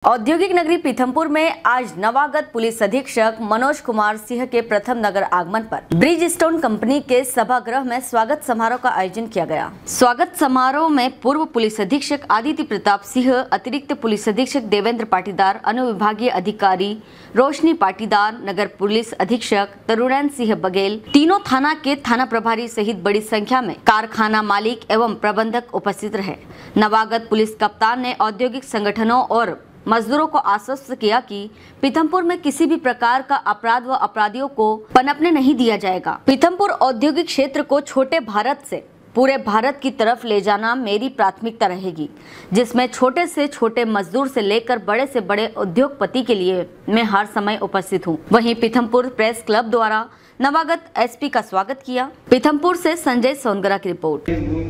औद्योगिक नगरी पीथमपुर में आज नवागत पुलिस अधीक्षक मनोज कुमार सिंह के प्रथम नगर आगमन पर ब्रिज स्टोन कंपनी के सभागृह में स्वागत समारोह का आयोजन किया गया। स्वागत समारोह में पूर्व पुलिस अधीक्षक आदित्य प्रताप सिंह, अतिरिक्त पुलिस अधीक्षक देवेंद्र पाटीदार, अनुविभागीय अधिकारी रोशनी पाटीदार, नगर पुलिस अधीक्षक तरुणैन सिंह बघेल, तीनों थाना के थाना प्रभारी सहित बड़ी संख्या में कारखाना मालिक एवं प्रबंधक उपस्थित रहे। नवागत पुलिस कप्तान ने औद्योगिक संगठनों और मजदूरों को आश्वस्त किया कि पीथमपुर में किसी भी प्रकार का अपराध व अपराधियों को पनपने नहीं दिया जाएगा। पीथमपुर औद्योगिक क्षेत्र को छोटे भारत से पूरे भारत की तरफ ले जाना मेरी प्राथमिकता रहेगी, जिसमें छोटे से छोटे मजदूर से लेकर बड़े से बड़े उद्योगपति के लिए मैं हर समय उपस्थित हूँ। वहीं पीथमपुर प्रेस क्लब द्वारा नवागत एसपी का स्वागत किया। पीथमपुर से संजय सोनगरा की रिपोर्ट।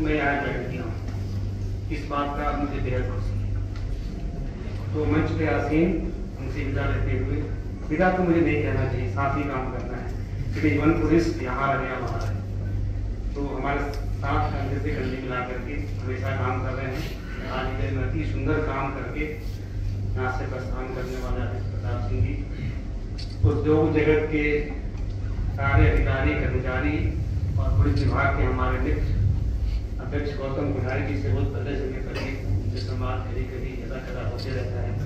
इस बात का मुझे बेहद खुशी है। तो मंच पे आसीन उनसे विदा लेते हुए, विदा तो मुझे नहीं कहना चाहिए, साथ ही काम करना है, क्योंकि जीवन पुलिस यहाँ रहे बाहर है, तो हमारे साथ कंधे से कंधे मिला करके हमेशा काम कर रहे हैं। आज के अति सुंदर काम करके यहाँ से प्रस्थान करने वाला है प्रताप सिंह जी। उद्योग जगत के सारे अधिकारी कर्मचारी और पुलिस विभाग के हमारे मित्र अध्यक्ष गौतम कोठारी जी से बहुत पहले से कभी उनसे संवाद कभी कदा होते रहता है।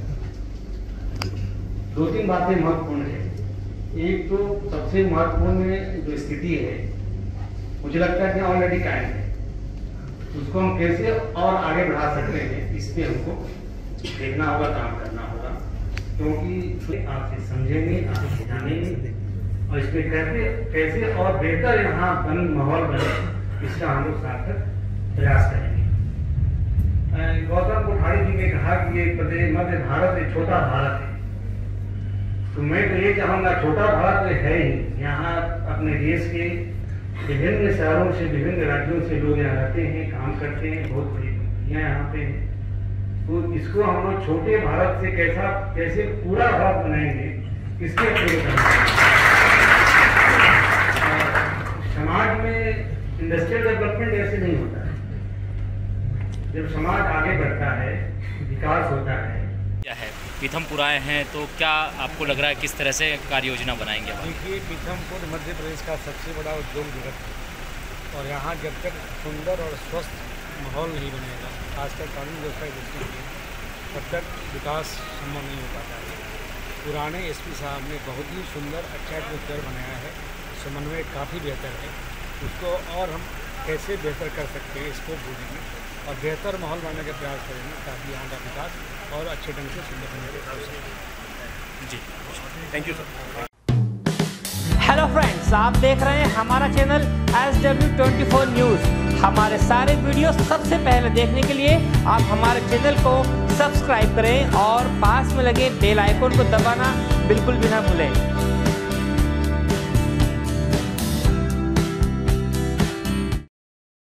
दो तीन बातें महत्वपूर्ण है। एक तो सबसे महत्वपूर्ण जो स्थिति है, मुझे लगता है कि ऑलरेडी कायम है, उसको हम कैसे और आगे बढ़ा सकते हैं, इस पे हमको देखना होगा, काम करना होगा, क्योंकि आपसे समझेंगे, आपसे जानेंगे और इसमें कैसे और बेहतर यहाँ माहौल बने, इसका हम लोग सार्थक प्रयास करेंगे। गौतम कोठारी जी ने कहा कि ये प्रदेश मध्य भारत एक छोटा भारत है, तो मैं तो ये चाहूंगा, छोटा भारत तो है ही, यहाँ अपने देश के विभिन्न शहरों से, विभिन्न राज्यों से लोग यहाँ रहते हैं, काम करते हैं, बहुत बड़ी कंपनियां यहाँ पे हैं, तो इसको हम लोग छोटे भारत से कैसे पूरा भारत बनाएंगे, इसके अपने समाज में इंडस्ट्रियल डेवलपमेंट ऐसे नहीं होता है। जब समाज आगे बढ़ता है, विकास होता है। क्या है, पीथमपुर आए हैं तो क्या आपको लग रहा है किस तरह से कार्य योजना बनाएंगे? देखिए, पीथमपुर मध्य प्रदेश का सबसे बड़ा उद्योग जगत है और यहाँ जब तक सुंदर और स्वस्थ माहौल नहीं बनेगा, खासकर कानून व्यवस्था की दृष्टि से, तब तक विकास संभव नहीं हो पाता है। पुराने एसपी साहब ने बहुत ही सुंदर अच्छा एटमॉस्फेयर बनाया है, समन्वय काफ़ी बेहतर है, उसको और हम कैसे बेहतर कर सकते हैं इसको बूझेंगे और बेहतर माहौल बनाने का प्रयास करेंगे, ताकि यहाँ का विकास और अच्छे ढंग से सुंदर बनने के अवसर। जी, thank you sir. Hello friends, आप देख रहे हैं हमारा चैनल SW24 न्यूज़। हमारे सारे वीडियो सबसे पहले देखने के लिए आप हमारे चैनल को सब्सक्राइब करें और पास में लगे बेल आइकन को दबाना बिल्कुल भी ना भूलें।